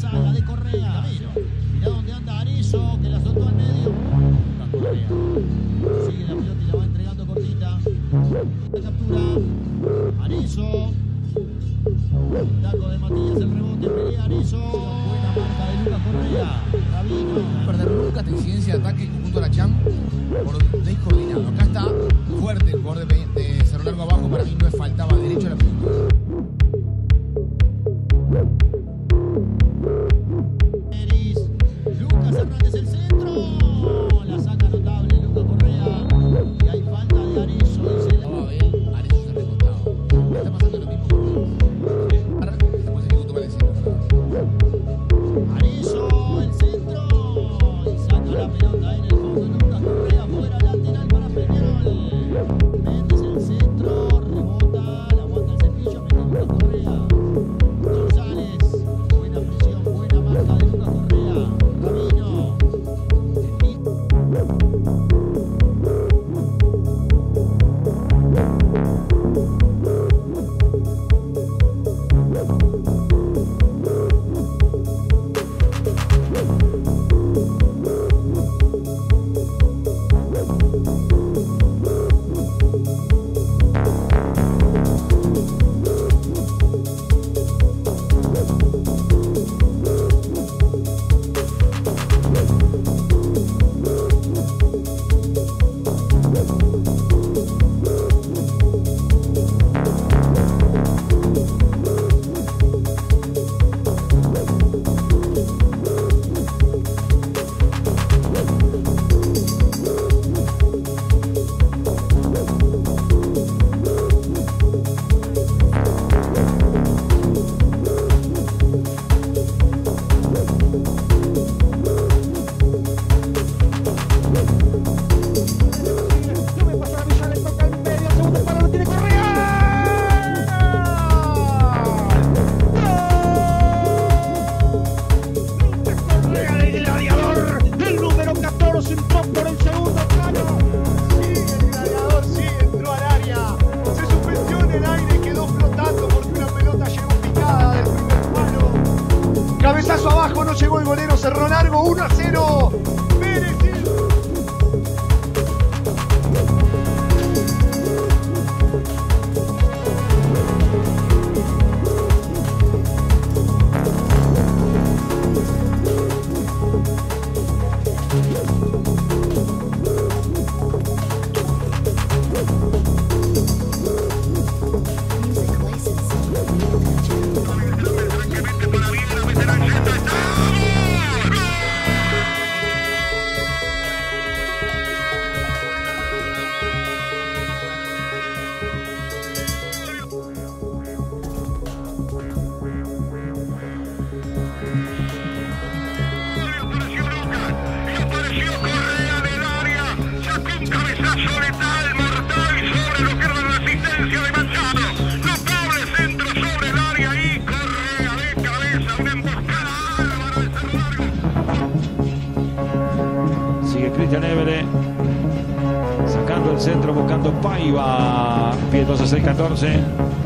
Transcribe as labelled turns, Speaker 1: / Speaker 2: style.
Speaker 1: saga de Correa. Mirá dónde anda Arezzo, que la soltó al medio. Correa. Sigue la pelota y la va entregando cortita. La captura. Arezzo. Taco de Matías, el rebote. Pelea Arezzo. Buena marca de Lucas Correa. Rabino.
Speaker 2: No perder nunca esta incidencia de ataque junto a la Cham por descoordinado. Acá está fuerte el jugador de Cerro Largo abajo. Para mí no es faltaba derecho a la pelota.
Speaker 1: Lucas Hernández el centro. La saca notable Lucas Correa. Y hay falta de Arezzo. Dice la...
Speaker 2: Arezzo se ha remontado. Está pasando lo mismo con estamos en minuto para decirlo.
Speaker 1: Arezzo, el centro. Y saca la pelota en el fondo. Lucas Correa fuera lateral para Peñarol. Méndez el centro. Rebota. La aguanta el cepillo. Mete Lucas Correa. González. Buena presión. Buena marca de Lucas Correa. Rabino.
Speaker 3: Cabezazo abajo, no llegó el golero Cerro Largo, 1-0. Merecido.
Speaker 4: Sigue Cristian Évere sacando el centro, buscando Paiva. Pie 12-6-14.